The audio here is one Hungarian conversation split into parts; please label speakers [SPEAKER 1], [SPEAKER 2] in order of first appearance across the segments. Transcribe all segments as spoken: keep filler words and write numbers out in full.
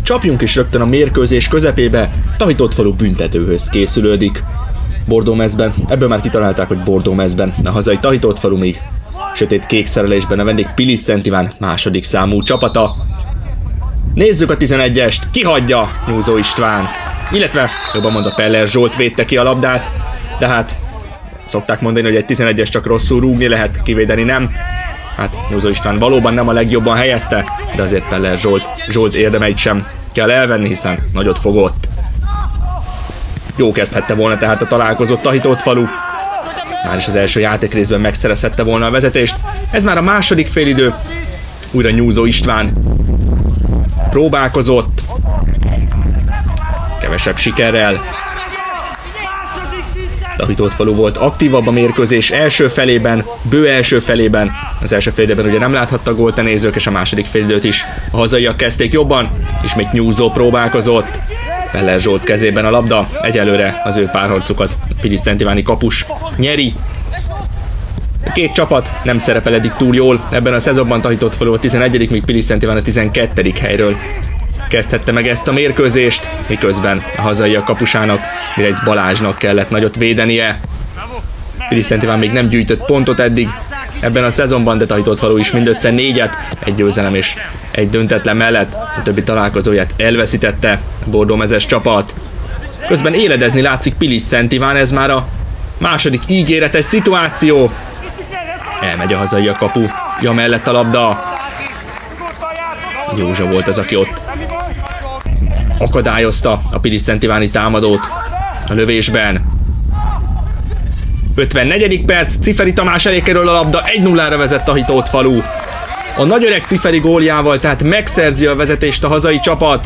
[SPEAKER 1] Csapjunk is rögtön a mérkőzés közepébe, Tahitótfalu büntetőhöz készülődik. Bordómezben, ebből már kitalálták, hogy Bordómezben, a hazai Tahitótfalu még sötét kék szerelésben a vendég Pilis Szent Iván második számú csapata. Nézzük a tizenegyest, kihagyja Nyúzó István, illetve jobban mondva Peller Zsolt védte ki a labdát, de hát szokták mondani, hogy egy tizenegyes csak rosszul rúgni lehet, kivédeni nem. Hát Nyúzó István valóban nem a legjobban helyezte, de azért Peller Zsolt, Zsolt érdemeit sem kell elvenni, hiszen nagyot fogott. Jó kezdhette volna tehát a találkozott Tahitótfalu. Már is az első játékrészben megszerezhette volna a vezetést. Ez már a második félidő. Újra Nyúzó István próbálkozott. Kevesebb sikerrel. Tahitótfalu volt aktívabb a mérkőzés első felében, bő első felében. Az első félidőben ugye nem láthatta gólt a nézők, és a második félidőt is a hazaiak kezdték jobban. Ismét Nyúzó próbálkozott. Peller Zsolt kezében a labda, egyelőre az ő párharcukat a Pilis Szent Iváni kapus nyeri. A két csapat nem szerepel eddig túl jól, ebben a szezonban Tahitótfalu a tizenegyedik, míg Pilis Szent Iván a tizenkettedik helyről kezdhette meg ezt a mérkőzést, miközben a hazaiak kapusának, Mireisz Balázsnak kellett nagyot védenie. Pilis Szent Iván még nem gyűjtött pontot eddig ebben a szezonban, de Tahitótfalu is mindössze négyet, egy győzelem és egy döntetlen mellett a többi találkozóját elveszítette a bordómezes csapat. Közben éledezni látszik Pilis Szent Iván, ez már a második ígéretes szituáció. Elmegy a hazai a kapuja mellett a labda. Józsa volt az, aki ott akadályozta a Pilis Szent Iváni támadót a lövésben. ötvennegyedik perc, Ciferi Tamás elé kerül a labda, egy nullára vezet Tahitótfalu. A nagyöreg Ciferi góljával tehát megszerzi a vezetést a hazai csapat.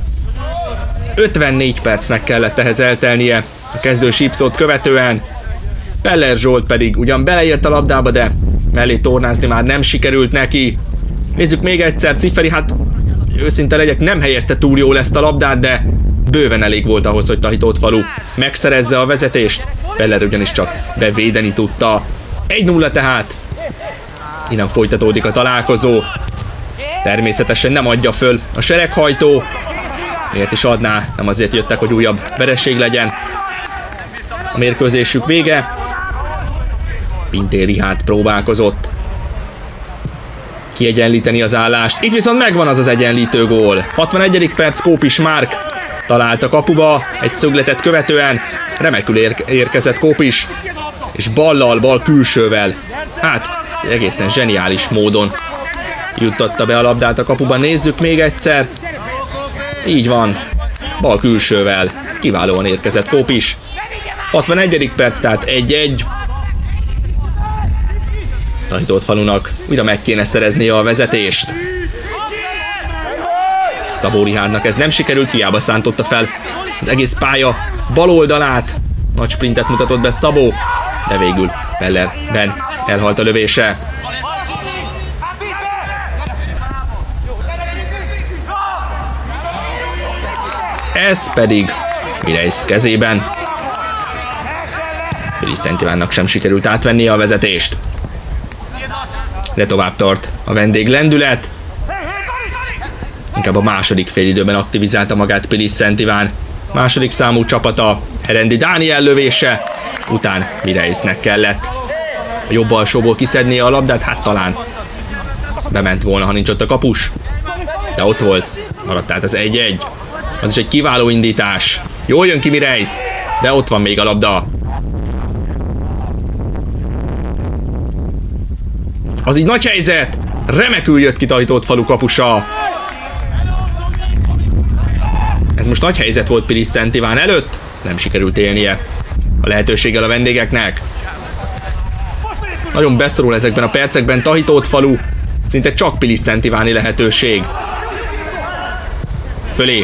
[SPEAKER 1] ötvennégy percnek kellett ehhez eltelnie a kezdő sípszót követően. Peller Zsolt pedig ugyan beleért a labdába, de mellé tornázni már nem sikerült neki. Nézzük még egyszer, Ciferi, hát őszinte legyek, nem helyezte túl jól ezt a labdát, de bőven elég volt ahhoz, hogy Tahitótfalu megszerezze a vezetést. Peller ugyanis csak bevédeni tudta. egy nulla tehát. Innen folytatódik a találkozó. Természetesen nem adja föl a sereghajtó. Miért is adná? Nem azért jöttek, hogy újabb vereség legyen. A mérkőzésük vége. Pintér Richárd próbálkozott kiegyenlíteni az állást. Itt viszont megvan az az egyenlítő gól. hatvanegyedik perc, Kópis Márk talált a kapuba egy szögletet követően. Remekül ér érkezett Kópis, és ballal, bal külsővel, hát egészen zseniális módon juttatta be a labdát a kapuba. Nézzük még egyszer. Így van, bal külsővel kiválóan érkezett Kópis. hatvanegyedik perc, tehát egy egy. Tahitótfalunak újra meg kéne szereznie a vezetést. Szabó Rihárdnak ez nem sikerült, hiába szántotta fel az egész pálya bal oldalát. Nagy sprintet mutatott be Szabó, de végül Pellerben elhalt a lövése. Ez pedig Mireisz kezében. Pilis Szent Ivánnak sem sikerült átvennie a vezetést. De tovább tart a vendég lendület. Inkább a második félidőben aktivizálta magát Pilis Szent Iván. Második számú csapata, Herendi Dániel lövése után Mireisznek kellett a jobb alsóból kiszednie a labdát, hát talán bement volna, ha nincs ott a kapus. De ott volt, maradt tehát az egy egy. Az is egy kiváló indítás. Jól jön ki Mireisz, de ott van még a labda. Az így nagy helyzet! Remekül jött ki Tahitótfalu kapusa. Ez most nagy helyzet volt Pilis Szent Iván előtt, nem sikerült élnie a lehetőséggel a vendégeknek. Nagyon beszorul ezekben a percekben Tahitótfalu, szinte csak Pilis Szent Iváni lehetőség. Fölé.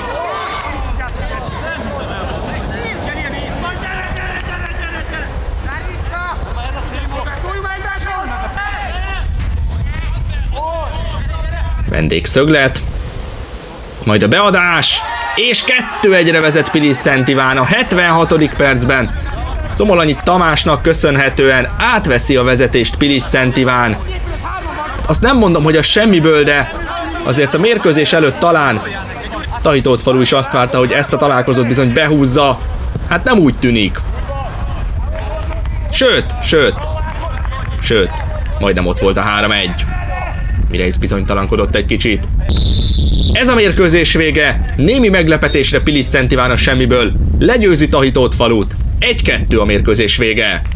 [SPEAKER 1] Vendégszöglet, majd a beadás, és kettő egyre vezet Pilis Szent Iván a hetvenhatodik percben. Szomolanyi Tamásnak köszönhetően átveszi a vezetést Pilis Szent Iván. Azt nem mondom, hogy a semmiből, de azért a mérkőzés előtt talán Tahitótfalu is azt várta, hogy ezt a találkozót bizony behúzza. Hát nem úgy tűnik. Sőt, sőt, sőt, majdnem ott volt a három egy. Mirejsz bizonytalankodott egy kicsit. Ez a mérkőzés vége. Némi meglepetésre Pilis Szent Iván a semmiből legyőzi Tahitótfalut. egy kettő a mérkőzés vége.